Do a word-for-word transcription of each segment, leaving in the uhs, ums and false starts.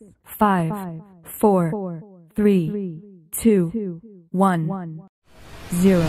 five, four, three, two, one, zero.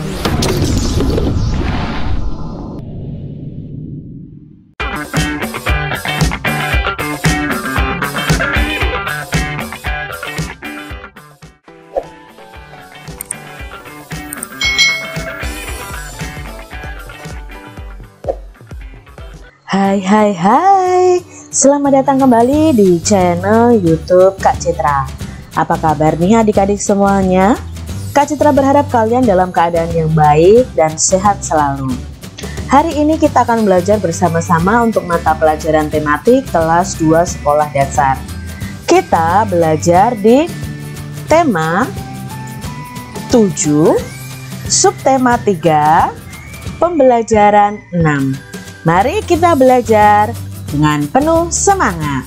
Hai hai hai, selamat datang kembali di channel YouTube Kak Citra. Apa kabar nih adik-adik semuanya? Kak Citra berharap kalian dalam keadaan yang baik dan sehat selalu. Hari ini kita akan belajar bersama-sama untuk mata pelajaran tematik kelas dua sekolah dasar. Kita belajar di tema tujuh, subtema tiga, pembelajaran enam. Mari kita belajar dengan penuh semangat.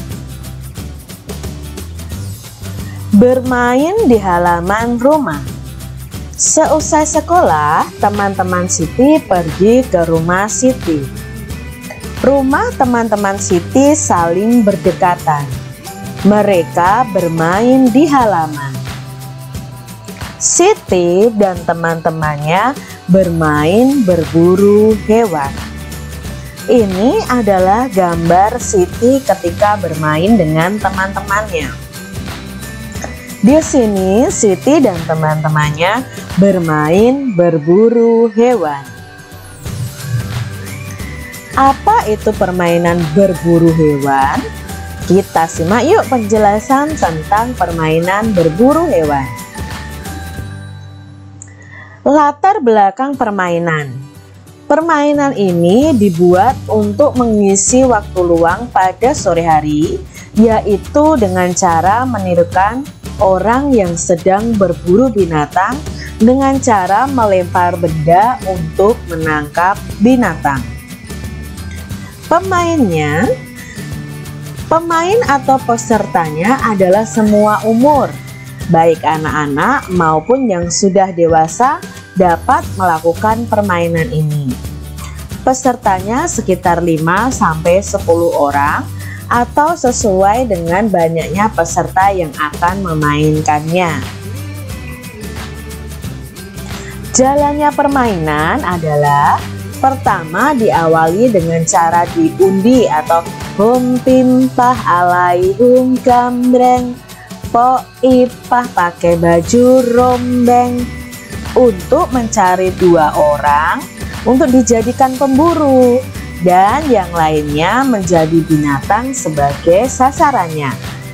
Bermain di halaman rumah. Seusai sekolah, teman-teman Siti pergi ke rumah Siti. Rumah teman-teman Siti saling berdekatan. Mereka bermain di halaman. Siti dan teman-temannya bermain berburu hewan. Ini adalah gambar Siti ketika bermain dengan teman-temannya. Di sini Siti dan teman-temannya bermain berburu hewan. Apa itu permainan berburu hewan? Kita simak yuk penjelasan tentang permainan berburu hewan. Latar belakang permainan. Permainan ini dibuat untuk mengisi waktu luang pada sore hari, yaitu dengan cara menirukan orang yang sedang berburu binatang dengan cara melempar benda untuk menangkap binatang. Pemainnya, pemain atau pesertanya adalah semua umur, baik anak-anak maupun yang sudah dewasa dapat melakukan permainan ini. Pesertanya sekitar lima sampai sepuluh orang atau sesuai dengan banyaknya peserta yang akan memainkannya. Jalannya permainan adalah pertama diawali dengan cara diundi atau hum pimpah alaihum gambreng po ipah pakai baju rombeng, untuk mencari dua orang untuk dijadikan pemburu dan yang lainnya menjadi binatang sebagai sasarannya.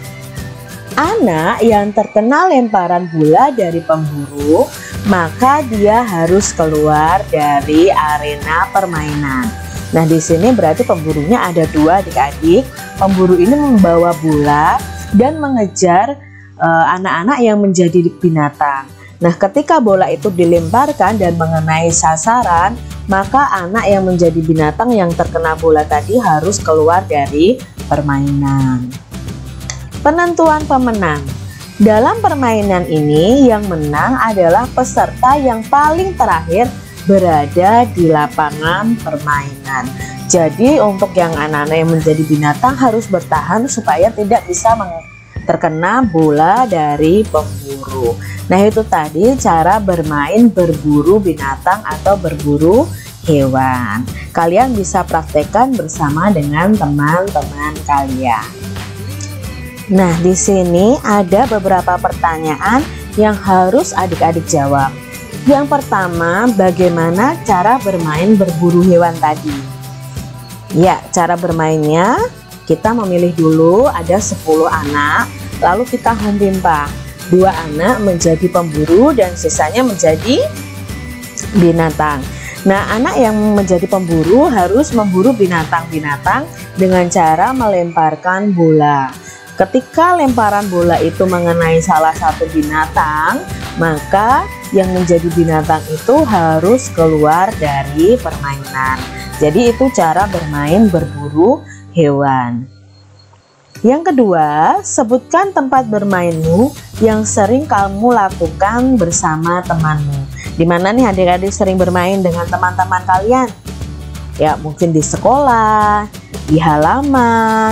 Anak yang terkena lemparan bola dari pemburu, maka dia harus keluar dari arena permainan. Nah, di sini berarti pemburunya ada dua adik-adik. Pemburu ini membawa bola dan mengejar anak-anak uh, yang menjadi binatang. Nah, ketika bola itu dilemparkan dan mengenai sasaran, maka anak yang menjadi binatang yang terkena bola tadi harus keluar dari permainan. Penentuan pemenang. Dalam permainan ini, yang menang adalah peserta yang paling terakhir berada di lapangan permainan. Jadi, untuk yang anak-anak yang menjadi binatang harus bertahan supaya tidak bisa terkena bola dari pemburu. Nah, itu tadi cara bermain berburu binatang atau berburu hewan. Kalian bisa praktekkan bersama dengan teman-teman kalian. Nah, di sini ada beberapa pertanyaan yang harus adik-adik jawab. Yang pertama, bagaimana cara bermain berburu hewan tadi? Ya, cara bermainnya kita memilih dulu ada sepuluh anak, lalu kita hum pimpah. Dua anak menjadi pemburu dan sisanya menjadi binatang. Nah, anak yang menjadi pemburu harus memburu binatang-binatang dengan cara melemparkan bola. Ketika lemparan bola itu mengenai salah satu binatang, maka yang menjadi binatang itu harus keluar dari permainan. Jadi itu cara bermain berburu hewan. Yang kedua, sebutkan tempat bermainmu yang sering kamu lakukan bersama temanmu. Di mana nih adik-adik sering bermain dengan teman-teman kalian? Ya, mungkin di sekolah, di halaman,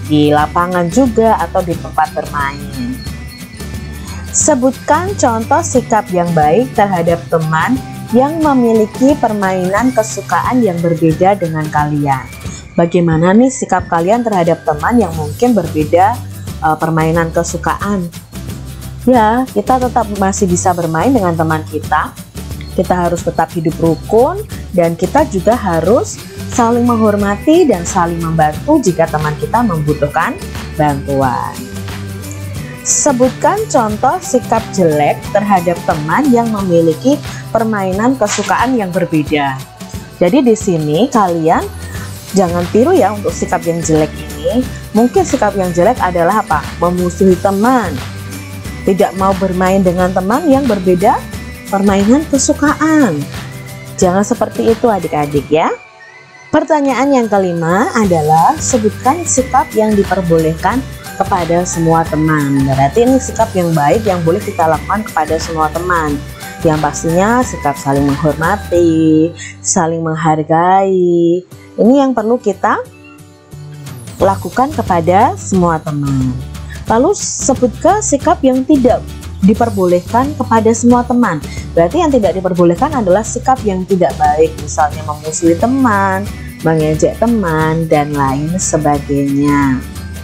di lapangan juga atau di tempat bermain. Sebutkan contoh sikap yang baik terhadap teman yang memiliki permainan kesukaan yang berbeda dengan kalian. Bagaimana nih sikap kalian terhadap teman yang mungkin berbeda uh, permainan kesukaan? Ya, kita tetap masih bisa bermain dengan teman kita. Kita harus tetap hidup rukun dan kita juga harus saling menghormati dan saling membantu jika teman kita membutuhkan bantuan. Sebutkan contoh sikap jelek terhadap teman yang memiliki permainan kesukaan yang berbeda. Jadi di sini kalian jangan tiru ya untuk sikap yang jelek ini. Mungkin sikap yang jelek adalah apa? Memusuhi teman, tidak mau bermain dengan teman yang berbeda permainan kesukaan. Jangan seperti itu adik-adik ya. Pertanyaan yang kelima adalah sebutkan sikap yang diperbolehkan kepada semua teman. Berarti ini sikap yang baik yang boleh kita lakukan kepada semua teman. Yang pastinya sikap saling menghormati, saling menghargai. Ini yang perlu kita lakukan kepada semua teman. Lalu sebutkan sikap yang tidak diperbolehkan kepada semua teman. Berarti yang tidak diperbolehkan adalah sikap yang tidak baik, misalnya memusuhi teman, mengejek teman, dan lain sebagainya.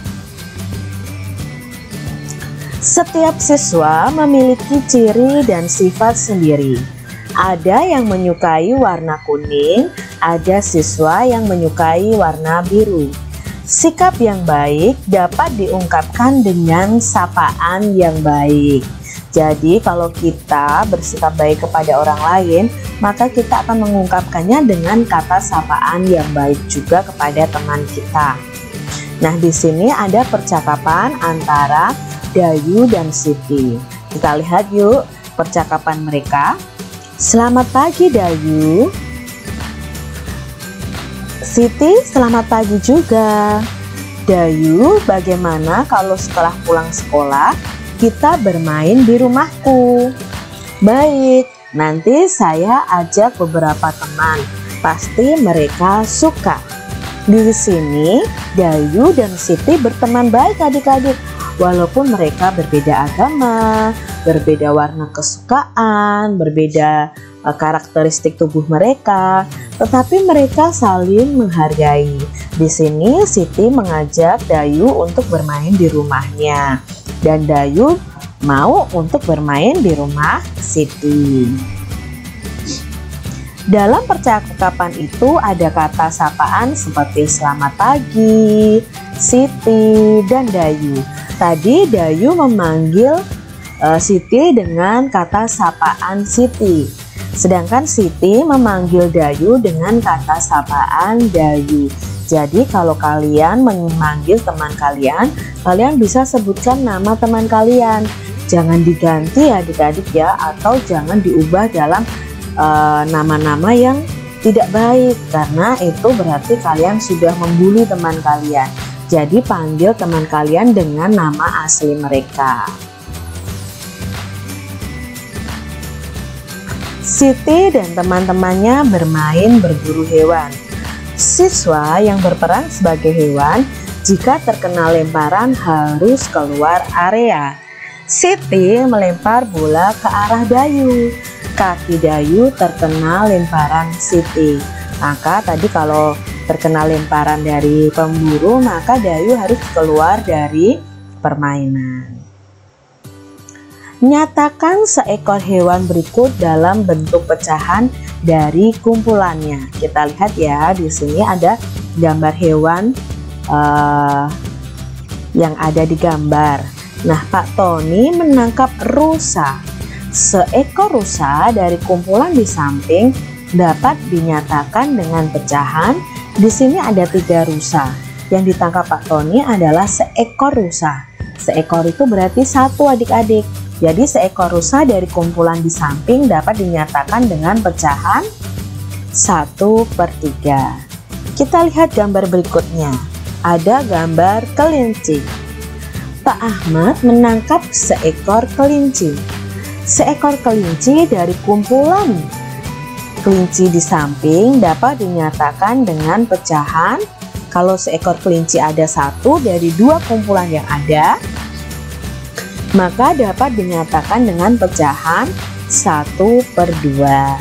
Setiap siswa memiliki ciri dan sifat sendiri. Ada yang menyukai warna kuning, ada siswa yang menyukai warna biru. Sikap yang baik dapat diungkapkan dengan sapaan yang baik. Jadi kalau kita bersikap baik kepada orang lain, maka kita akan mengungkapkannya dengan kata sapaan yang baik juga kepada teman kita. Nah, di sini ada percakapan antara Dayu dan Siti. Kita lihat yuk percakapan mereka. Selamat pagi Dayu. Siti, selamat pagi juga. Dayu, bagaimana kalau setelah pulang sekolah kita bermain di rumahku? Baik, nanti saya ajak beberapa teman. Pasti mereka suka. Di sini Dayu dan Siti berteman baik adik-adik. Walaupun mereka berbeda agama, berbeda warna kesukaan, berbeda uh, karakteristik tubuh mereka, tetapi mereka saling menghargai. Di sini Siti mengajak Dayu untuk bermain di rumahnya, dan Dayu mau untuk bermain di rumah Siti. Dalam percakapan itu ada kata sapaan seperti selamat pagi, Siti, dan Dayu. Tadi Dayu memanggil uh, Siti dengan kata sapaan Siti, sedangkan Siti memanggil Dayu dengan kata sapaan Dayu. Jadi kalau kalian memanggil teman kalian, kalian bisa sebutkan nama teman kalian. Jangan diganti adik-adik ya, atau jangan diubah dalam nama-nama uh, yang tidak baik, karena itu berarti kalian sudah membuli teman kalian. Jadi panggil teman kalian dengan nama asli mereka. Siti dan teman-temannya bermain berburu hewan. Siswa yang berperan sebagai hewan jika terkena lemparan harus keluar area. Siti melempar bola ke arah Dayu. Kaki Dayu terkena lemparan Siti. Maka tadi kalau terkena lemparan dari pemburu, maka Dayu harus keluar dari permainan. Nyatakan seekor hewan berikut dalam bentuk pecahan dari kumpulannya. Kita lihat ya, di sini ada gambar hewan uh, yang ada di gambar. Nah, Pak Tony menangkap rusa. Seekor rusa dari kumpulan di samping dapat dinyatakan dengan pecahan. Di sini ada tiga rusa. Yang ditangkap Pak Tony adalah seekor rusa. Seekor itu berarti satu adik-adik. Jadi seekor rusa dari kumpulan di samping dapat dinyatakan dengan pecahan satu per tiga. Kita lihat gambar berikutnya. Ada gambar kelinci. Pak Ahmad menangkap seekor kelinci. Seekor kelinci dari kumpulan kelinci di samping dapat dinyatakan dengan pecahan Kalau seekor kelinci ada satu dari dua kumpulan yang ada, maka dapat dinyatakan dengan pecahan satu per dua.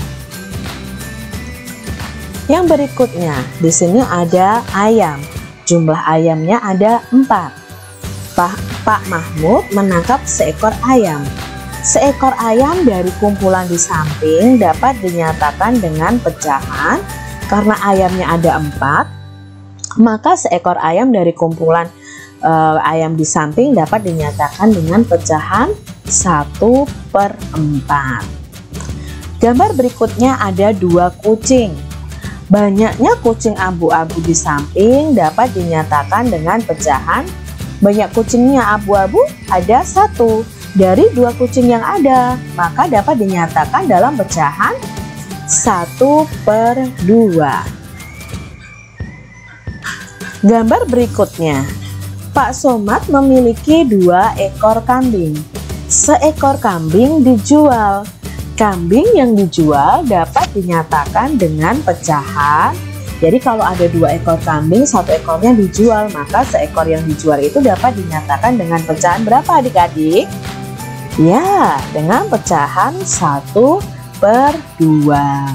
Yang berikutnya, di sini ada ayam. Jumlah ayamnya ada empat. Pak, Pak Mahmud menangkap seekor ayam. Seekor ayam dari kumpulan di samping dapat dinyatakan dengan pecahan. Karena ayamnya ada empat, maka seekor ayam dari kumpulan uh, ayam di samping dapat dinyatakan dengan pecahan satu per empat. Gambar berikutnya ada dua kucing. Banyaknya kucing abu-abu di samping dapat dinyatakan dengan pecahan. Banyak kucingnya abu-abu ada satu. Dari dua kucing yang ada, maka dapat dinyatakan dalam pecahan satu per dua. Gambar berikutnya, Pak Somad memiliki dua ekor kambing. Seekor kambing dijual. Kambing yang dijual dapat dinyatakan dengan pecahan. Jadi kalau ada dua ekor kambing, satu ekornya dijual, maka seekor yang dijual itu dapat dinyatakan dengan pecahan berapa adik-adik? Ya, dengan pecahan satu per dua.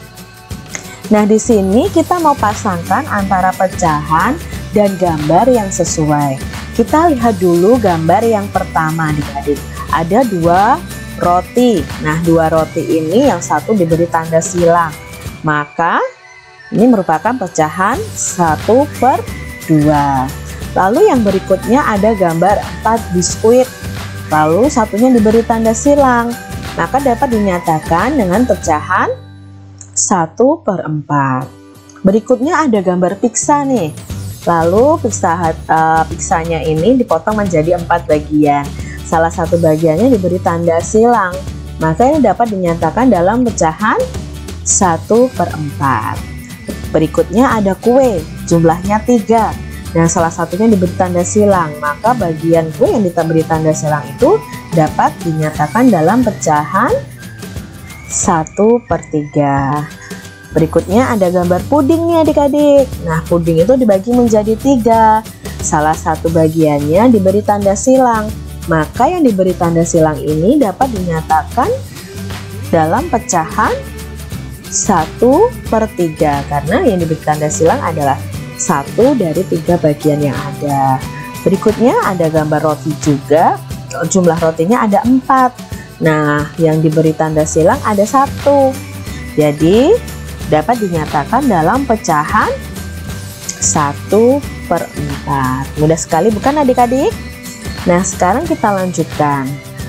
Nah, di sini kita mau pasangkan antara pecahan dan gambar yang sesuai. Kita lihat dulu gambar yang pertama adik-adik. Ada dua roti. Nah, dua roti ini yang satu diberi tanda silang. Maka ini merupakan pecahan satu per dua. Lalu yang berikutnya ada gambar empat biskuit. Lalu satunya diberi tanda silang, maka dapat dinyatakan dengan pecahan satu per empat. Berikutnya ada gambar pizza nih. Lalu pizza, uh, pizzanya ini dipotong menjadi empat bagian. Salah satu bagiannya diberi tanda silang, maka ini dapat dinyatakan dalam pecahan satu per empat. Berikutnya ada kue, jumlahnya tiga. Nah, salah satunya diberi tanda silang, maka bagian kue yang diberi tanda silang itu dapat dinyatakan dalam pecahan satu per tiga. Berikutnya ada gambar puding nih adik-adik. Nah, puding itu dibagi menjadi tiga. Salah satu bagiannya diberi tanda silang, maka yang diberi tanda silang ini dapat dinyatakan dalam pecahan satu per tiga, karena yang diberi tanda silang adalah satu dari tiga bagian yang ada. Berikutnya ada gambar roti juga. Jumlah rotinya ada empat. Nah, yang diberi tanda silang ada satu. Jadi dapat dinyatakan dalam pecahan satu per empat. Mudah sekali bukan adik-adik? Nah, sekarang kita lanjutkan.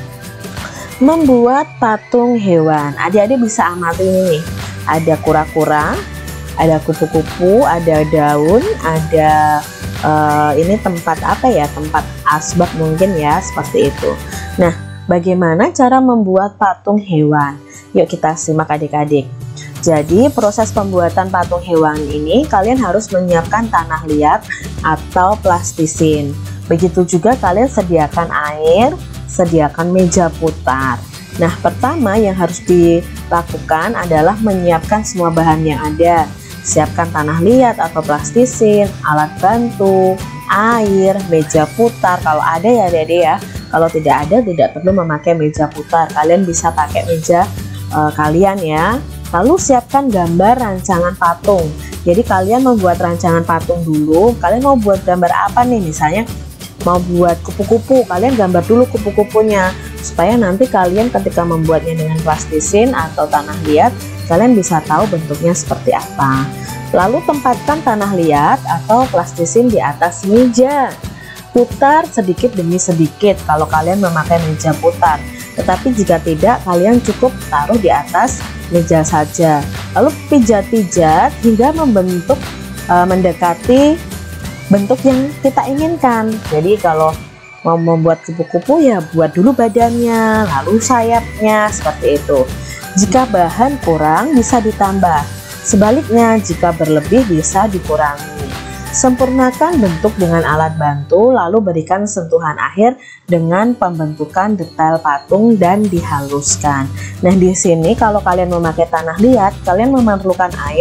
Membuat patung hewan. Adik-adik bisa amati ini nih. Ada kura-kura, ada kupu-kupu, ada daun, ada uh, ini tempat apa ya, tempat asbak mungkin ya, seperti itu. Nah, bagaimana cara membuat patung hewan? Yuk kita simak adik-adik. Jadi proses pembuatan patung hewan ini kalian harus menyiapkan tanah liat atau plastisin. Begitu juga kalian sediakan air, sediakan meja putar. Nah, pertama yang harus dilakukan adalah menyiapkan semua bahan yang ada. Siapkan tanah liat atau plastisin, alat bantu, air, meja putar kalau ada ya adik-adik ya. Kalau tidak ada, tidak perlu memakai meja putar. Kalian bisa pakai meja uh, kalian ya. Lalu siapkan gambar rancangan patung. Jadi kalian membuat rancangan patung dulu. Kalian mau buat gambar apa nih? Misalnya mau buat kupu-kupu, kalian gambar dulu kupu-kupunya, supaya nanti kalian ketika membuatnya dengan plastisin atau tanah liat, kalian bisa tahu bentuknya seperti apa. Lalu tempatkan tanah liat atau plastisin di atas meja. Putar sedikit demi sedikit kalau kalian memakai meja putar. Tetapi jika tidak, kalian cukup taruh di atas meja saja. Lalu pijat-pijat hingga membentuk e, mendekati bentuk yang kita inginkan. Jadi kalau mau membuat kupu-kupu ya buat dulu badannya, lalu sayapnya, seperti itu. Jika bahan kurang bisa ditambah, sebaliknya jika berlebih bisa dikurangi. Sempurnakan bentuk dengan alat bantu, lalu berikan sentuhan akhir dengan pembentukan detail patung dan dihaluskan. Nah, di sini kalau kalian memakai tanah liat, kalian memerlukan air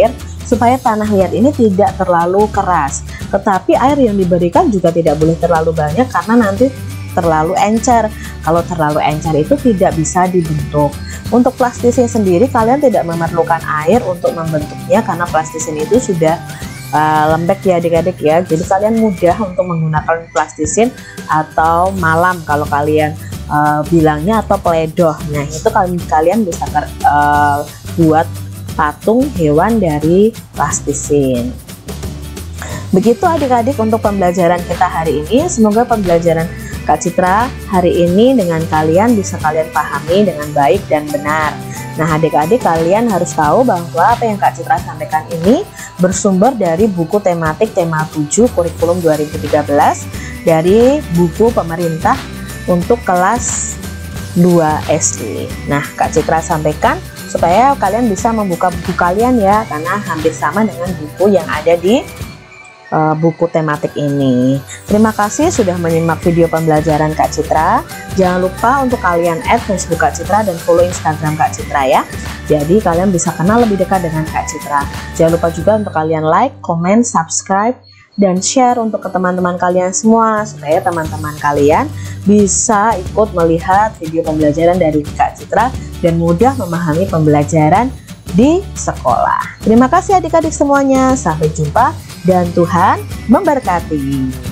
supaya tanah liat ini tidak terlalu keras. Tetapi air yang diberikan juga tidak boleh terlalu banyak karena nanti terlalu encer. Kalau terlalu encer itu tidak bisa dibentuk. Untuk plastisin sendiri kalian tidak memerlukan air untuk membentuknya karena plastisin itu sudah Uh, lembek ya adik-adik ya, jadi kalian mudah untuk menggunakan plastisin atau malam kalau kalian uh, bilangnya, atau peledoh. Nah itu kalian kalian bisa uh, buat patung hewan dari plastisin. Begitu adik-adik untuk pembelajaran kita hari ini. Semoga pembelajaran Kak Citra hari ini dengan kalian bisa kalian pahami dengan baik dan benar. Nah adik-adik, kalian harus tahu bahwa apa yang Kak Citra sampaikan ini bersumber dari buku tematik tema tujuh kurikulum dua ribu tiga belas dari buku pemerintah untuk kelas dua S D. Nah Kak Citra sampaikan supaya kalian bisa membuka buku kalian ya, karena hampir sama dengan buku yang ada di Uh, buku tematik ini. Terima kasih sudah menyimak video pembelajaran Kak Citra. Jangan lupa untuk kalian add Facebook Kak Citra dan follow Instagram Kak Citra ya. Jadi kalian bisa kenal lebih dekat dengan Kak Citra. Jangan lupa juga untuk kalian like, comment, subscribe, dan share untuk ke teman-teman kalian semua, supaya teman-teman kalian bisa ikut melihat video pembelajaran dari Kak Citra dan mudah memahami pembelajaran di sekolah. Terima kasih adik-adik semuanya. Sampai jumpa dan Tuhan memberkati.